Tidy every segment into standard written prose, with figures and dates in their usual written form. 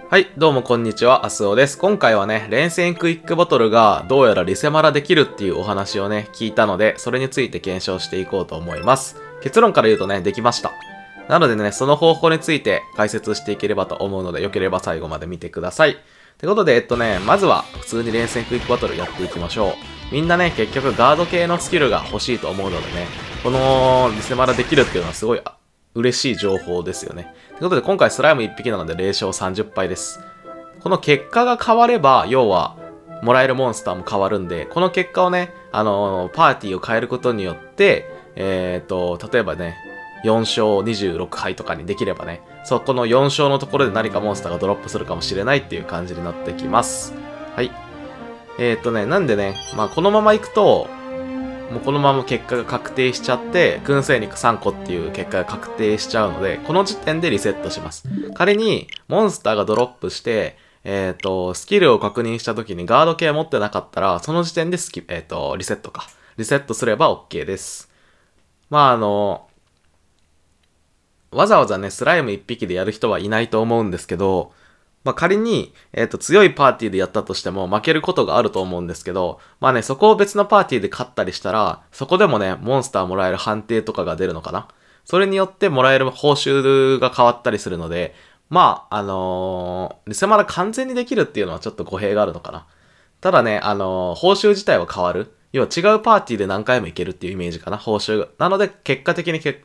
はい、どうもこんにちは、アスオです。今回はね、連戦クイックバトルがどうやらリセマラできるっていうお話をね、聞いたので、それについて検証していこうと思います。結論から言うとね、できました。なのでね、その方法について解説していければと思うので、よければ最後まで見てください。ってことで、まずは普通に連戦クイックバトルやっていきましょう。みんなね、結局ガード系のスキルが欲しいと思うのでね、このリセマラできるっていうのはすごい嬉しい情報ですよね。ということで今回スライム1匹なので0勝30敗です。この結果が変われば、要は、もらえるモンスターも変わるんで、この結果をね、パーティーを変えることによって、例えばね、4勝26敗とかにできればね、そこの4勝のところで何かモンスターがドロップするかもしれないっていう感じになってきます。はい。なんでね、まあこのまま行くと、もうこのまま結果が確定しちゃって、燻製肉3個っていう結果が確定しちゃうので、この時点でリセットします。仮に、モンスターがドロップして、スキルを確認した時にガード系持ってなかったら、その時点でリセットか。リセットすれば OK です。まあわざわざね、スライム1匹でやる人はいないと思うんですけど、まあ、仮に、強いパーティーでやったとしても負けることがあると思うんですけど、まあね、そこを別のパーティーで勝ったりしたら、そこでもね、モンスターもらえる判定とかが出るのかな。それによってもらえる報酬が変わったりするので、まあ、リセマラ完全にできるっていうのはちょっと語弊があるのかな。ただね、報酬自体は変わる。要は違うパーティーで何回もいけるっていうイメージかな、報酬が。なので、結果的に、戦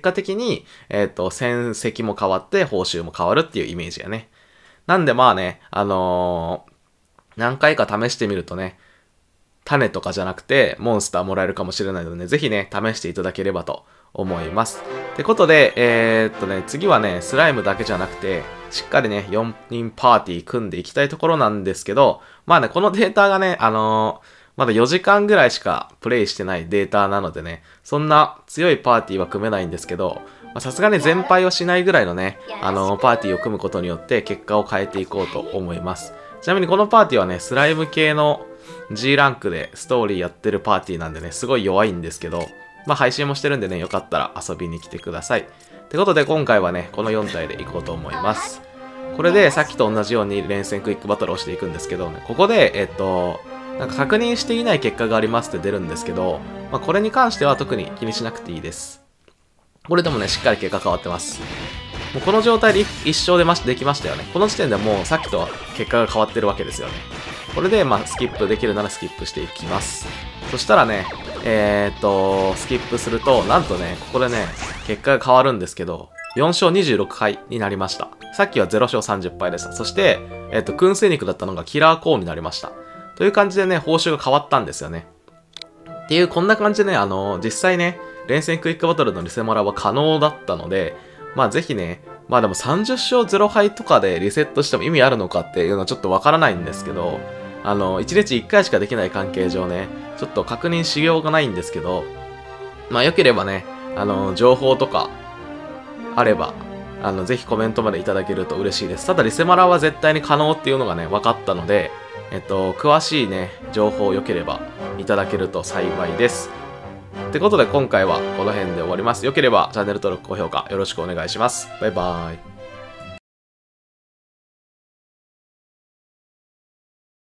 績も変わって報酬も変わるっていうイメージやね。なんでまあね、何回か試してみるとね、種とかじゃなくてモンスターもらえるかもしれないのでね、ぜひね、試していただければと思います。ってことで、次はね、スライムだけじゃなくて、しっかりね、4人パーティー組んでいきたいところなんですけど、まあね、このデータがね、まだ4時間ぐらいしかプレイしてないデータなのでね、そんな強いパーティーは組めないんですけど、さすがに全敗をしないぐらいのね、パーティーを組むことによって結果を変えていこうと思います。ちなみにこのパーティーはね、スライム系の G ランクでストーリーやってるパーティーなんでね、すごい弱いんですけど、まあ配信もしてるんでね、よかったら遊びに来てください。ってことで今回はね、この4体でいこうと思います。これでさっきと同じように連戦クイックバトルをしていくんですけどね、ここで、なんか確認していない結果がありますって出るんですけど、まあこれに関しては特に気にしなくていいです。これでもね、しっかり結果変わってます。もうこの状態で1勝できましたよね。この時点でもうさっきとは結果が変わってるわけですよね。これでまあスキップできるならスキップしていきます。そしたらね、スキップすると、なんとね、ここでね、結果が変わるんですけど、4勝26敗になりました。さっきは0勝30敗でした。そして、燻製肉だったのがキラーコーンになりました。という感じでね、報酬が変わったんですよね。っていう、こんな感じでね、実際ね、連戦クイックバトルのリセマラは可能だったので、まあぜひね、まあでも30勝0敗とかでリセットしても意味あるのかっていうのはちょっとわからないんですけど、1日1回しかできない関係上ね、ちょっと確認しようがないんですけど、まあ良ければね、情報とかあれば、ぜひコメントまでいただけると嬉しいです。ただリセマラは絶対に可能っていうのがね、分かったので、詳しいね、情報良ければいただけると幸いです。ってことで今回はこの辺で終わります。良ければチャンネル登録、高評価よろしくお願いします。バイバーイ。